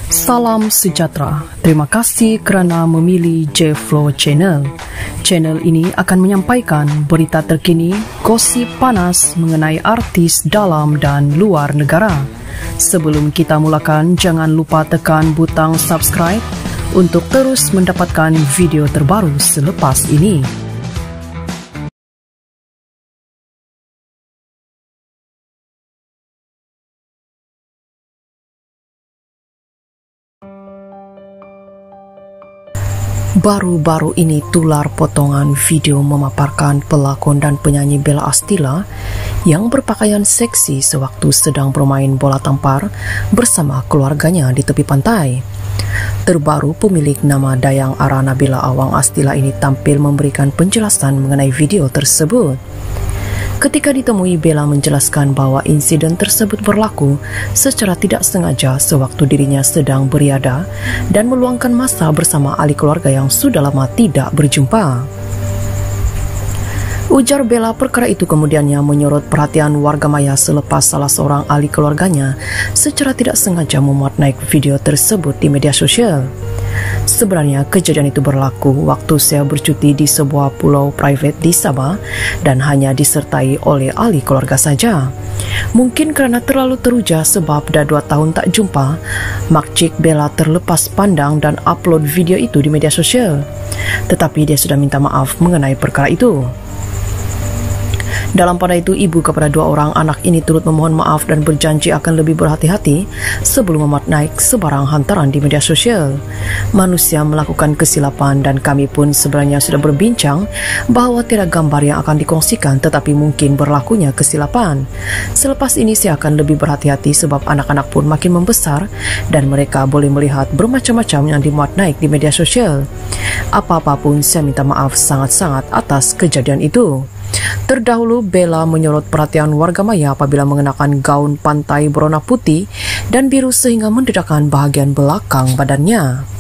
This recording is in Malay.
Salam sejahtera. Terima kasih kerana memilih J-Flow Channel. Channel ini akan menyampaikan berita terkini, gosip panas mengenai artis dalam dan luar negara. Sebelum kita mulakan, jangan lupa tekan butang subscribe untuk terus mendapatkan video terbaru selepas ini. Baru-baru ini tular potongan video memaparkan pelakon dan penyanyi Bella Astila yang berpakaian seksi sewaktu sedang bermain bola tampar bersama keluarganya di tepi pantai. Terbaru, pemilik nama Dayang Ara Nabila Awang Astila ini tampil memberikan penjelasan mengenai video tersebut. Ketika ditemui, Bella menjelaskan bahwa insiden tersebut berlaku secara tidak sengaja sewaktu dirinya sedang beriadah dan meluangkan masa bersama ahli keluarga yang sudah lama tidak berjumpa. Ujar Bella, perkara itu kemudiannya menyorot perhatian warga maya selepas salah seorang ahli keluarganya secara tidak sengaja memuat naik video tersebut di media sosial. Sebenarnya kejadian itu berlaku waktu saya bercuti di sebuah pulau private di Sabah dan hanya disertai oleh ahli keluarga saja. Mungkin kerana terlalu teruja sebab dah 2 tahun tak jumpa, makcik Bella terlepas pandang dan upload video itu di media sosial. Tetapi dia sudah minta maaf mengenai perkara itu. Dalam pada itu, ibu kepada 2 orang anak ini turut memohon maaf dan berjanji akan lebih berhati-hati sebelum memuat naik sebarang hantaran di media sosial. Manusia melakukan kesilapan dan kami pun sebenarnya sudah berbincang bahawa tiada gambar yang akan dikongsikan tetapi mungkin berlakunya kesilapan. Selepas ini saya akan lebih berhati-hati sebab anak-anak pun makin membesar dan mereka boleh melihat bermacam-macam yang dimuat naik di media sosial. Apa-apa pun saya minta maaf sangat-sangat atas kejadian itu. Terdahulu, Bella menyorot perhatian warga maya apabila mengenakan gaun pantai berwarna putih dan biru sehingga mendedahkan bahagian belakang badannya.